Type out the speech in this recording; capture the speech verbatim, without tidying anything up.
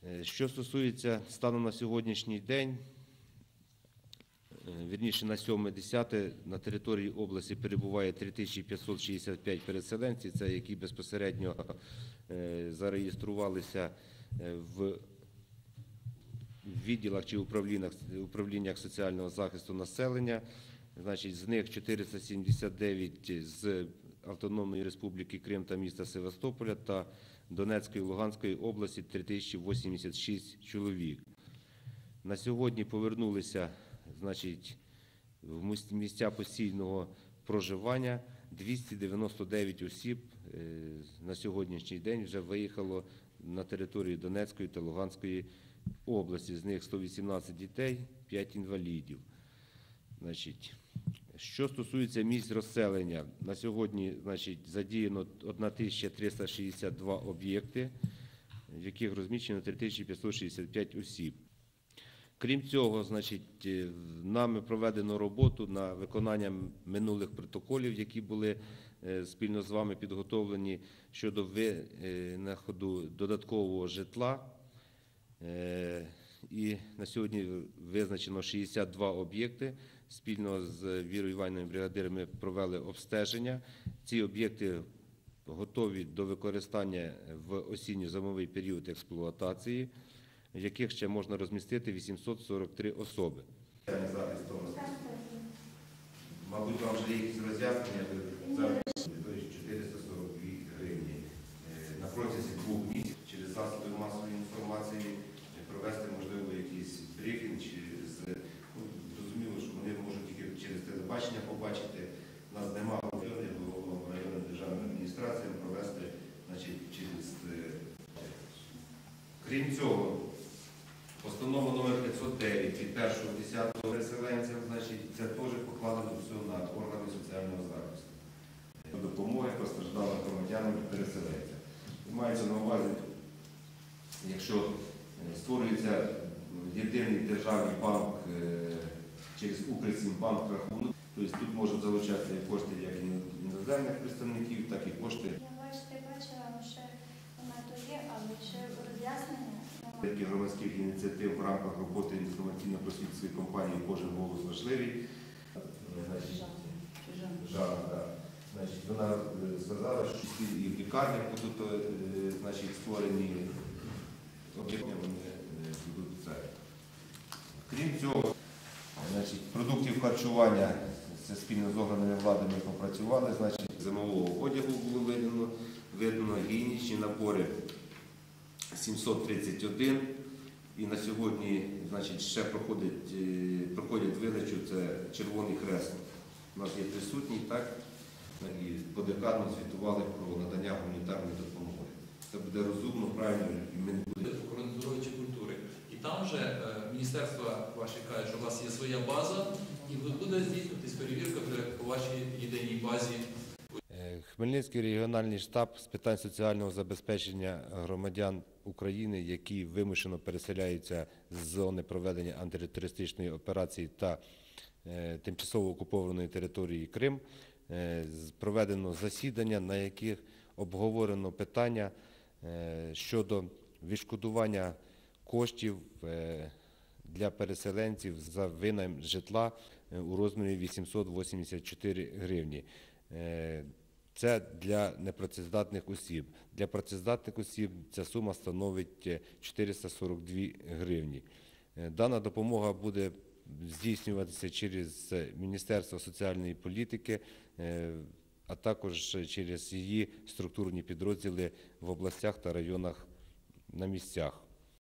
Що стосується станом на сьогоднішній день, вірніше на сьоме десяте на території області перебуває три тисячі п'ятсот шістдесят п'ять переселенців, це які безпосередньо зареєструвалися в відділах чи управліннях, управліннях соціального захисту населення. Значить, з них чотириста сімдесят дев'ять з Автономної Республіки Крим та міста Севастополя та Донецької і Луганської області три тисячі вісімдесят шість чоловік. На сьогодні повернулися, значить, в місця постійного проживання двісті дев'яносто дев'ять осіб на сьогоднішній день вже виїхало на територію Донецької та Луганської області. З них сто вісімнадцять дітей, п'ять інвалідів. Значить, що стосується місць розселення, на сьогодні, значить, задіяно тисяча триста шістдесят два об'єкти, в яких розміщено три тисячі п'ятсот шістдесят п'ять осіб. Крім цього, значить, нами проведено роботу на виконання минулих протоколів, які були спільно з вами підготовлені щодо винаходу додаткового житла. І на сьогодні визначено шістдесят два об'єкти. Спільно з Вірою Іванівною бригадиром ми провели обстеження. Ці об'єкти готові до використання в осінньо-зимовий період експлуатації, в яких ще можна розмістити вісімсот сорок три особи. Мабуть, вам вже є якісь роз'яснення, чотириста сорок дві гривні. На протязі двох місяців через засоби масової інформації провести, можливо, якийсь брифінг, чи з, ну, зрозуміло, що вони можуть тільки через телебачення побачити. У нас немає районів, головного районної державної адміністрації провести, значить, через... Крім цього, постанова номер п'ятсот дев'ять від першого десятого переселенців, значить, це теж покладено все на органи соціального захисту. Допомоги постраждалим громадянам і переселенцям. Мається на увазі, якщо створюється єдиний державний банк через Укрексімбанк рахунок, тобто тут можуть залучатися кошти як іноземних представників, так і кошти. Я бачите, бачила, що вона то є, але ще роз'яснення. Такі громадських ініціатив в рамках роботи інформаційно-просвітницької компанії «Кожен голос важливий». Жанна, так. Значить, вона сказала, що і в лікарнях будуть, значить, створені об'єкти, вони будуть це. Крім цього, значить, продуктів харчування, це спільно з органами влади ми попрацювали, значить, зимового одягу було видано, видано гігієнічні набори сімсот тридцять один, і на сьогодні, значить, ще проходить, проходять видачу, це Червоний Хрест. У нас є присутній, так, і по декану звітували про надання гуманітарної допомоги. Це буде розумно, правильно, і ми не будемо. Охорони здоров'я чи культури. І там же е, міністерство ваше каже, що у вас є своя база, і буде здійснюватись перевірка вже по вашій єдиній базі. Хмельницький регіональний штаб з питань соціального забезпечення громадян України, які вимушено переселяються з зони проведення антитерористичної операції та е, тимчасово окупованої території Крим, е, проведено засідання, на яких обговорено питання е, щодо відшкодування коштів е, для переселенців за винайм житла е, у розмірі вісімсот вісімдесят чотири гривні. Е, Це для непрацездатних осіб. Для працездатних осіб ця сума становить чотириста сорок дві гривні. Дана допомога буде здійснюватися через Міністерство соціальної політики, а також через її структурні підрозділи в областях та районах на місцях.